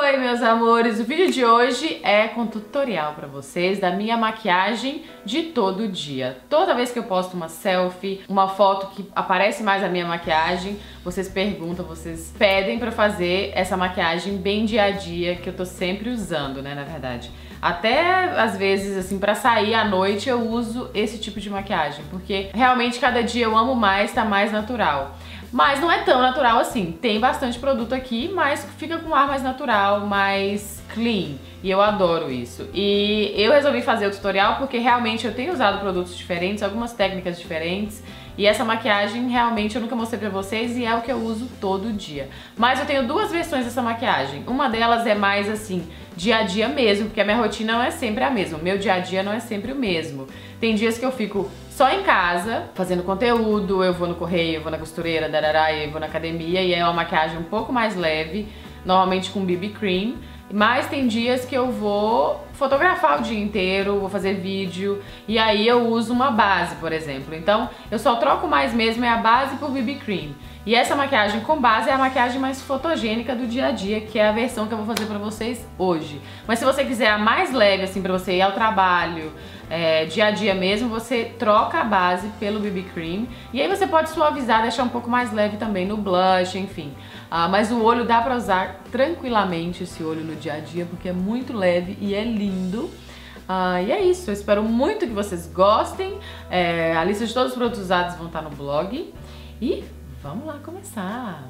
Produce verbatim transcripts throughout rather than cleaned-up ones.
Oi, meus amores! O vídeo de hoje é com tutorial pra vocês da minha maquiagem de todo dia. Toda vez que eu posto uma selfie, uma foto que aparece mais a minha maquiagem, vocês perguntam, vocês pedem pra fazer essa maquiagem bem dia a dia, que eu tô sempre usando, né, na verdade. Até, às vezes, assim, pra sair à noite eu uso esse tipo de maquiagem, porque realmente cada dia eu amo mais, tá mais natural. Mas não é tão natural assim, tem bastante produto aqui, mas fica com um ar mais natural, mais clean, e eu adoro isso. E eu resolvi fazer o tutorial porque realmente eu tenho usado produtos diferentes, algumas técnicas diferentes, e essa maquiagem realmente eu nunca mostrei pra vocês e é o que eu uso todo dia. Mas eu tenho duas versões dessa maquiagem, uma delas é mais assim, dia a dia mesmo, porque a minha rotina não é sempre a mesma, o meu dia a dia não é sempre o mesmo. Tem dias que eu fico só em casa, fazendo conteúdo, eu vou no correio, eu vou na costureira, darará, eu vou na academia, e é uma maquiagem um pouco mais leve, normalmente com B B cream. Mas tem dias que eu vou fotografar o dia inteiro, vou fazer vídeo, e aí eu uso uma base, por exemplo. Então eu só troco mais mesmo é a base por B B cream. E essa maquiagem com base é a maquiagem mais fotogênica do dia a dia, que é a versão que eu vou fazer pra vocês hoje. Mas se você quiser a mais leve, assim, pra você ir ao trabalho, é, dia a dia mesmo, você troca a base pelo B B cream. E aí você pode suavizar, deixar um pouco mais leve também no blush, enfim. Ah, mas o olho dá pra usar tranquilamente, esse olho no dia a dia, porque é muito leve e é lindo. Ah, e é isso, eu espero muito que vocês gostem. É, a lista de todos os produtos usados vão estar no blog. E vamos lá começar.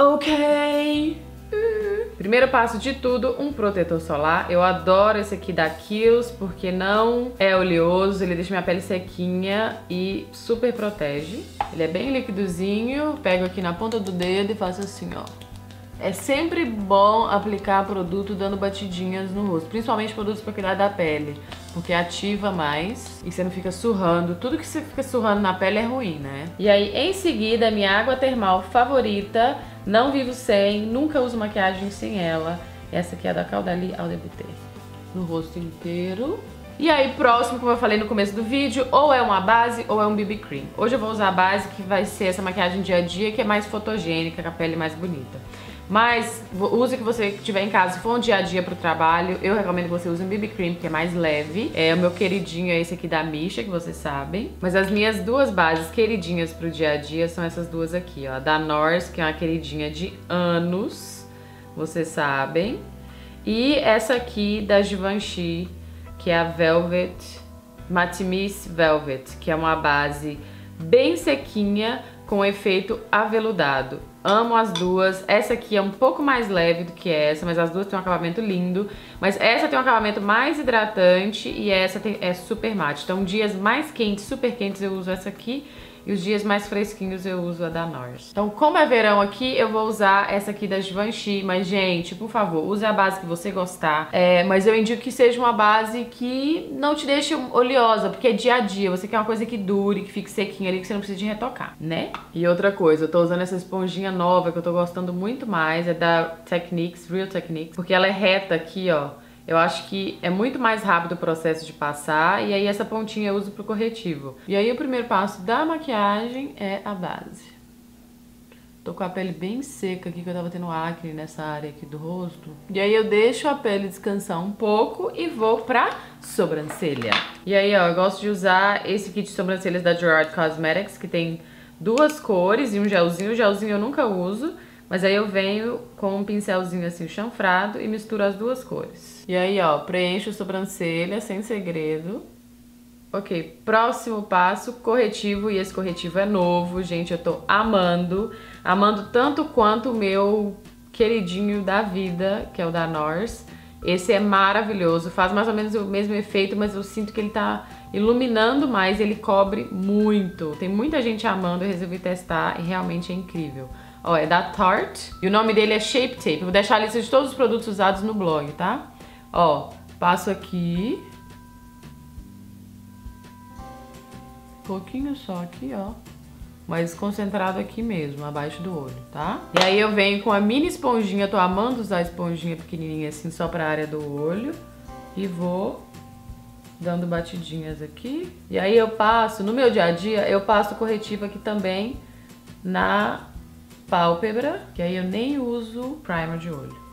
Ok! Primeiro passo de tudo, um protetor solar. Eu adoro esse aqui da Kiehl's porque não é oleoso, ele deixa minha pele sequinha e super protege. Ele é bem liquidozinho, pego aqui na ponta do dedo e faço assim, ó. É sempre bom aplicar produto dando batidinhas no rosto, principalmente produtos para cuidar da pele, porque ativa mais e você não fica surrando. Tudo que você fica surrando na pele é ruim, né? E aí, em seguida, minha água termal favorita, não vivo sem, nunca uso maquiagem sem ela. Essa aqui é da Caudalie Eau de Beauté, no rosto inteiro. E aí, próximo, como eu falei no começo do vídeo, ou é uma base ou é um B B cream. Hoje eu vou usar a base, que vai ser essa maquiagem dia a dia, que é mais fotogênica, com a pele mais bonita. Mas use o que você tiver em casa. Se for um dia a dia pro trabalho, eu recomendo que você use um B B cream, que é mais leve. É, o meu queridinho é esse aqui da Misha, que vocês sabem. Mas as minhas duas bases queridinhas pro dia a dia são essas duas aqui, ó. Da Nors, que é uma queridinha de anos, vocês sabem. E essa aqui da Givenchy, que é a Velvet, Matimis Velvet, que é uma base bem sequinha, com efeito aveludado. Amo as duas. Essa aqui é um pouco mais leve do que essa, mas as duas têm um acabamento lindo. Mas essa tem um acabamento mais hidratante e essa tem, é super mate. Então dias mais quentes, super quentes, eu uso essa aqui. E os dias mais fresquinhos eu uso a da Nors. Então, como é verão aqui, eu vou usar essa aqui da Givenchy. Mas, gente, por favor, use a base que você gostar. É, mas eu indico que seja uma base que não te deixe oleosa, porque é dia a dia. Você quer uma coisa que dure, que fique sequinha ali, que você não precisa de retocar, né? E outra coisa, eu tô usando essa esponjinha nova que eu tô gostando muito mais. É da Techniques, Real Techniques. Porque ela é reta aqui, ó. Eu acho que é muito mais rápido o processo de passar, e aí essa pontinha eu uso pro corretivo. E aí o primeiro passo da maquiagem é a base. Tô com a pele bem seca aqui, que eu tava tendo acne nessa área aqui do rosto. E aí eu deixo a pele descansar um pouco e vou pra sobrancelha. E aí, ó, eu gosto de usar esse kit de sobrancelhas da Gerard Cosmetics, que tem duas cores e um gelzinho. O gelzinho eu nunca uso. Mas aí eu venho com um pincelzinho assim chanfrado e misturo as duas cores. E aí, ó, preencho a sobrancelha sem segredo. Ok, próximo passo, corretivo. E esse corretivo é novo, gente, eu tô amando. Amando tanto quanto o meu queridinho da vida, que é o da Nors. Esse é maravilhoso, faz mais ou menos o mesmo efeito, mas eu sinto que ele tá iluminando mais, ele cobre muito. Tem muita gente amando, eu resolvi testar e realmente é incrível. Ó, é da Tarte e o nome dele é Shape Tape. Eu vou deixar a lista de todos os produtos usados no blog, tá? Ó, passo aqui. Pouquinho só aqui, ó. Mas concentrado aqui mesmo, abaixo do olho, tá? E aí eu venho com a mini esponjinha, tô amando usar a esponjinha pequenininha assim, só pra área do olho. E vou dando batidinhas aqui. E aí eu passo, no meu dia a dia, eu passo corretivo aqui também na pálpebra, que aí eu nem uso primer de olho.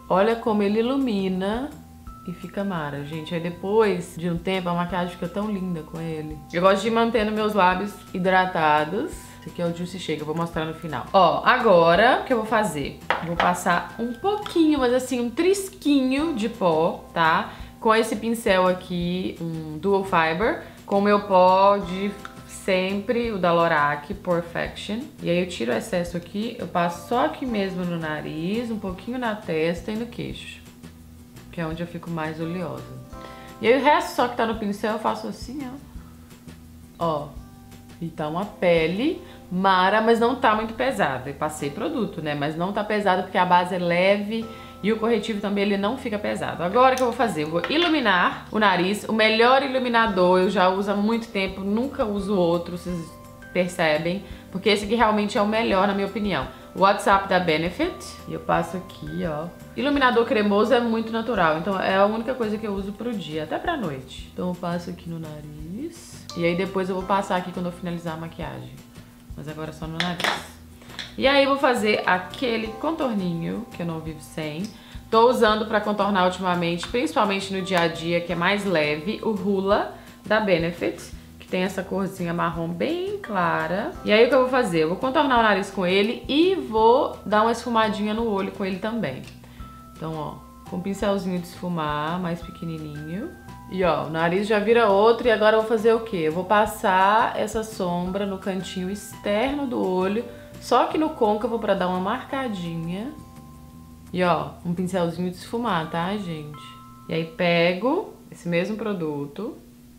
Olha como ele ilumina e fica mara, gente. Aí depois de um tempo a maquiagem fica tão linda com ele. Eu gosto de ir mantendo meus lábios hidratados. Esse aqui é o Juicy Shake, eu vou mostrar no final. Ó, agora o que eu vou fazer? Vou passar um pouquinho, mas assim, um trisquinho de pó, tá? Com esse pincel aqui, um Dual Fiber, com o meu pó de sempre, o da Lorac Perfection. E aí eu tiro o excesso aqui, eu passo só aqui mesmo no nariz, um pouquinho na testa e no queixo, que é onde eu fico mais oleosa. E aí o resto só que tá no pincel eu faço assim, ó. Ó. E tá uma pele mara, mas não tá muito pesada. Eu passei produto, né? Mas não tá pesado porque a base é leve e o corretivo também ele não fica pesado. Agora o que eu vou fazer? Eu vou iluminar o nariz. O melhor iluminador eu já uso há muito tempo, nunca uso outro, vocês percebem. Porque esse aqui realmente é o melhor, na minha opinião. O WhatsApp da Benefit. E eu passo aqui, ó. Iluminador cremoso é muito natural, então é a única coisa que eu uso pro dia, até pra noite. Então eu passo aqui no nariz. E aí depois eu vou passar aqui quando eu finalizar a maquiagem. Mas agora só no nariz. E aí eu vou fazer aquele contorninho, que eu não vivo sem. Tô usando pra contornar ultimamente, principalmente no dia a dia, que é mais leve, o Hoola da Benefit, que tem essa corzinha marrom bem clara. E aí o que eu vou fazer? Eu vou contornar o nariz com ele e vou dar uma esfumadinha no olho com ele também. Então, ó, com um pincelzinho de esfumar, mais pequenininho. E ó, o nariz já vira outro e agora eu vou fazer o quê? Eu vou passar essa sombra no cantinho externo do olho, só que no côncavo pra dar uma marcadinha. E ó, um pincelzinho de esfumar, tá, gente? E aí pego esse mesmo produto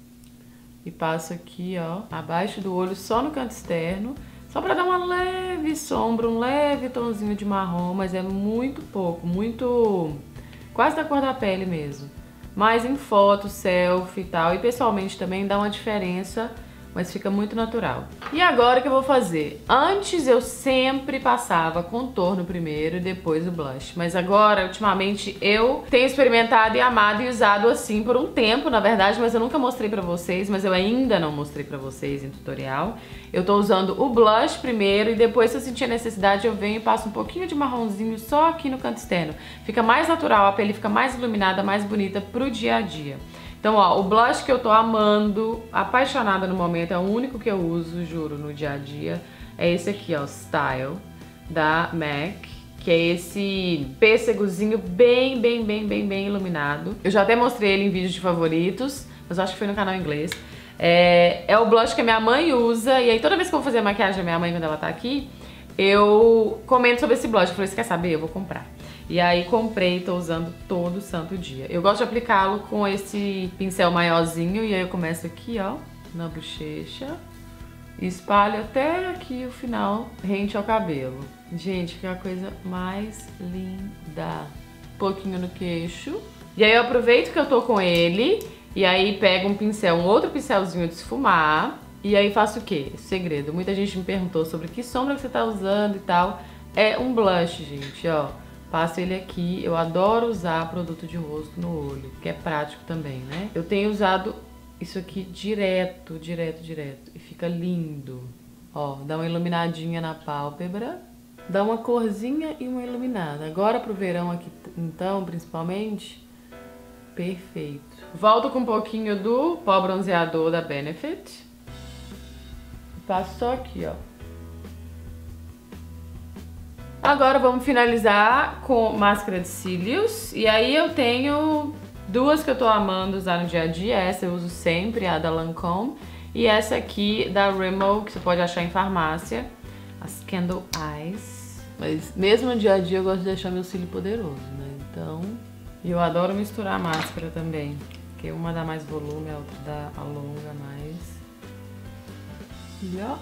e passo aqui, ó, abaixo do olho, só no canto externo, só pra dar uma leve sombra, um leve tonzinho de marrom, mas é muito pouco, muito... quase da cor da pele mesmo. Mas em foto, selfie e tal, e pessoalmente também dá uma diferença, mas fica muito natural. E agora o que eu vou fazer? Antes eu sempre passava contorno primeiro e depois o blush, mas agora, ultimamente, eu tenho experimentado e amado e usado assim por um tempo, na verdade, mas eu nunca mostrei pra vocês, mas eu ainda não mostrei pra vocês em tutorial. Eu tô usando o blush primeiro e depois, se eu sentir a necessidade, eu venho e passo um pouquinho de marronzinho só aqui no canto externo. Fica mais natural, a pele fica mais iluminada, mais bonita pro dia a dia. Então, ó, o blush que eu tô amando, apaixonada no momento, é o único que eu uso, juro, no dia a dia. É esse aqui, ó, Style, da MAC, que é esse pêssegozinho bem, bem, bem, bem, bem iluminado. Eu já até mostrei ele em vídeos de favoritos, mas eu acho que foi no canal em inglês. É, é o blush que a minha mãe usa, e aí toda vez que eu vou fazer a maquiagem da minha mãe quando ela tá aqui, eu comento sobre esse blush. Eu falei, você quer saber? Eu vou comprar. E aí comprei e tô usando todo santo dia. Eu gosto de aplicá-lo com esse pincel maiorzinho, e aí eu começo aqui, ó, na bochecha, e espalho até aqui o final, rente ao cabelo. Gente, que é a coisa mais linda. Um pouquinho no queixo. E aí eu aproveito que eu tô com ele, e aí pego um pincel, um outro pincelzinho de esfumar, e aí faço o quê? Segredo. Muita gente me perguntou sobre que sombra que você tá usando e tal. É um blush, gente, ó. Passo ele aqui, eu adoro usar produto de rosto no olho, que é prático também, né? Eu tenho usado isso aqui direto, direto, direto, e fica lindo. Ó, dá uma iluminadinha na pálpebra, dá uma corzinha e uma iluminada. Agora pro verão aqui, então, principalmente, perfeito. Volto com um pouquinho do pó bronzeador da Benefit. Passo só aqui, ó. Agora vamos finalizar com máscara de cílios. E aí eu tenho duas que eu tô amando usar no dia a dia. Essa eu uso sempre, a da Lancôme. E essa aqui da Rimmel, que você pode achar em farmácia. As Candle Eyes. Mas mesmo no dia a dia eu gosto de deixar meu cílio poderoso, né? Então... E eu adoro misturar a máscara também. Porque uma dá mais volume, a outra dá alonga mais. E ó...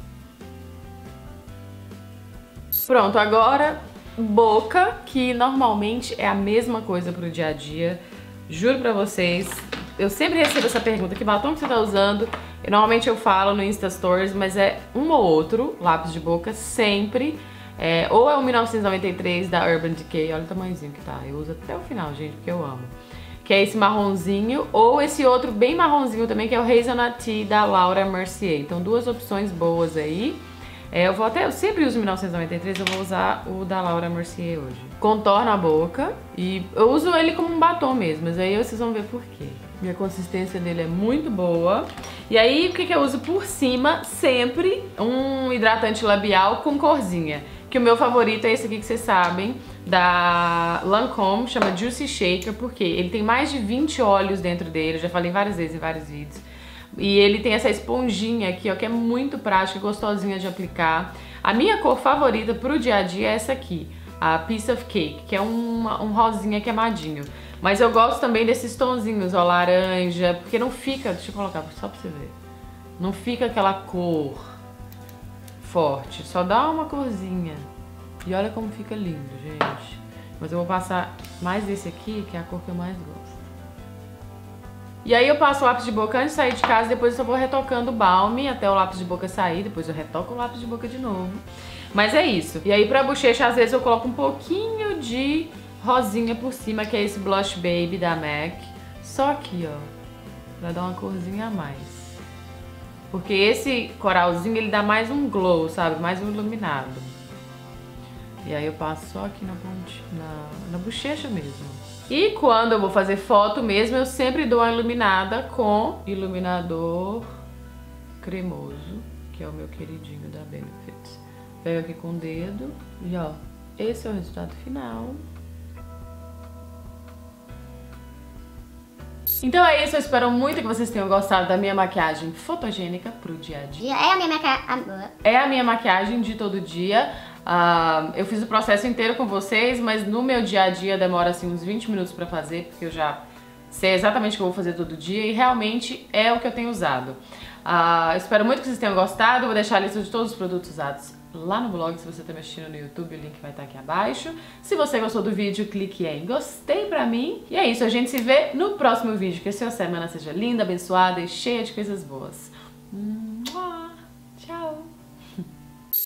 Pronto, agora boca, que normalmente é a mesma coisa pro dia a dia. Juro pra vocês, eu sempre recebo essa pergunta, que batom que você tá usando? E normalmente eu falo no Insta Stories, mas é um ou outro lápis de boca, sempre. É, ou é o mil novecentos e noventa e três da Urban Decay, olha o tamanhozinho que tá. Eu uso até o final, gente, porque eu amo. Que é esse marronzinho, ou esse outro bem marronzinho também, que é o Hazelnut Tea da Laura Mercier. Então duas opções boas aí. É, eu vou até, eu sempre uso mil novecentos e noventa e três, eu vou usar o da Laura Mercier hoje. Contorno a boca e eu uso ele como um batom mesmo, mas aí vocês vão ver por quê. Minha consistência dele é muito boa. E aí, o que, que eu uso por cima? Sempre um hidratante labial com corzinha. Que o meu favorito é esse aqui que vocês sabem, da Lancôme, chama Juicy Shaker, porque ele tem mais de vinte óleos dentro dele, eu já falei várias vezes em vários vídeos. E ele tem essa esponjinha aqui, ó, que é muito prática e gostosinha de aplicar. A minha cor favorita pro dia a dia é essa aqui, a Piece of Cake, que é uma, um rosinha queimadinho. Mas eu gosto também desses tonzinhos, ó, laranja, porque não fica, deixa eu colocar só pra você ver, não fica aquela cor forte, só dá uma corzinha. E olha como fica lindo, gente. Mas eu vou passar mais desse aqui, que é a cor que eu mais gosto. E aí eu passo o lápis de boca antes de sair de casa, depois eu só vou retocando o balme até o lápis de boca sair, depois eu retoco o lápis de boca de novo. Mas é isso. E aí pra bochecha, às vezes eu coloco um pouquinho de rosinha por cima, que é esse Blush Baby da MAC. Só aqui, ó, pra dar uma corzinha a mais. Porque esse coralzinho, ele dá mais um glow, sabe? Mais um iluminado. E aí eu passo só aqui na ponte, na, na bochecha mesmo. E quando eu vou fazer foto mesmo, eu sempre dou uma iluminada com iluminador cremoso, que é o meu queridinho da Benefit. Pego aqui com o dedo e ó, esse é o resultado final. Então é isso, eu espero muito que vocês tenham gostado da minha maquiagem fotogênica pro dia a dia. É a minha maquiagem. É a minha maquiagem de todo dia. Uh, eu fiz o processo inteiro com vocês, mas no meu dia a dia demora assim uns vinte minutos pra fazer, porque eu já sei exatamente o que eu vou fazer todo dia e realmente é o que eu tenho usado. Uh, espero muito que vocês tenham gostado, vou deixar a lista de todos os produtos usados lá no blog, se você tá me assistindo no YouTube, o link vai estar aqui abaixo. Se você gostou do vídeo, clique em gostei pra mim. E é isso, a gente se vê no próximo vídeo. Que a sua semana seja linda, abençoada e cheia de coisas boas. Hum.